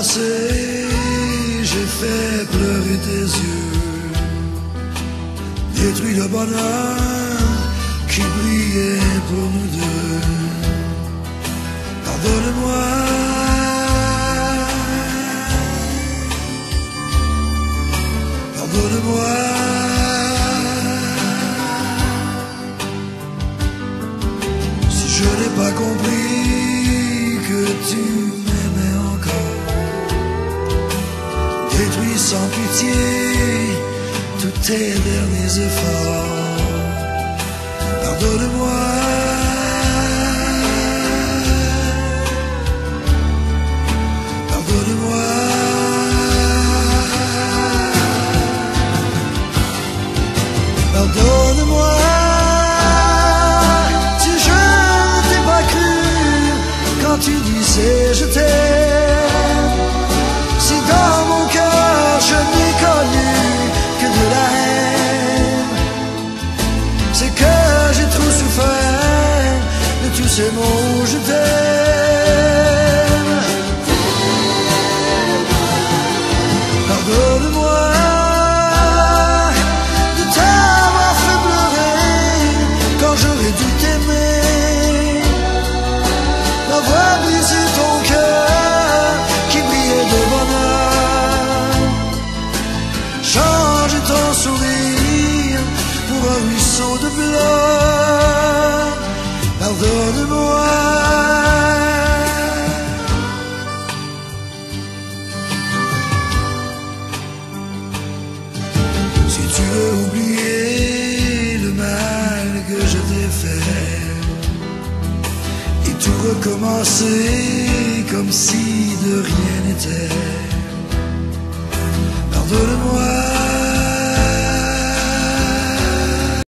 commencé, j'ai fait pleurer tes yeux, détruit le bonheur qui brillait pour nous deux. Pardonne-moi, pardonne-moi. Si je n'ai pas compris que tu m'aimais encore, détruis sans pitié tous tes derniers efforts. Pardonne-moi, pardonne-moi. Pardonne-moi si je ne t'ai pas cru quand tu disais je t'aime. Si dans mon cœur je n'ai connu que de la haine, c'est que j'ai trop souffert de tous ces mots je t'aime. Pardonne-moi de t'avoir fait pleurer quand j'aurais dû t'aimer, d'avoir brisé ton cœur qui brillait de bonheur, changer ton sourire pour un ruisseau de pleurs. Pardonne-moi. Si tu veux oublier le mal que je t'ai fait et tout recommencer comme si de rien n'était, pardonne-moi.